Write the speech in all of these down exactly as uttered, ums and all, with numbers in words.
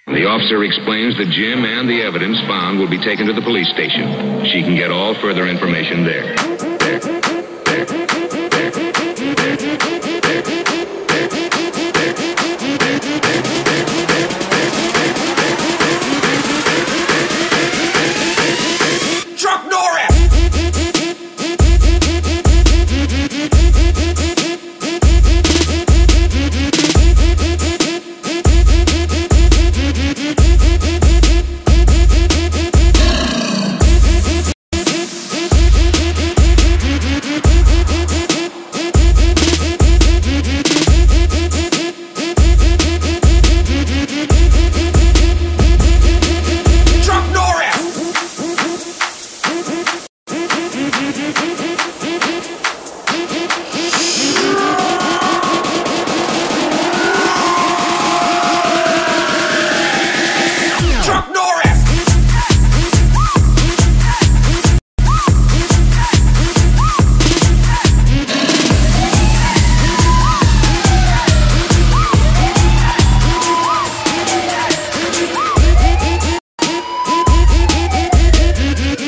The officer explains that Jim and the evidence found will be taken to the police station. She can get all further information there. There. There. There. There. There. Truck Norris!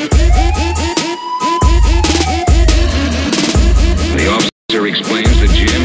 Explains that Jim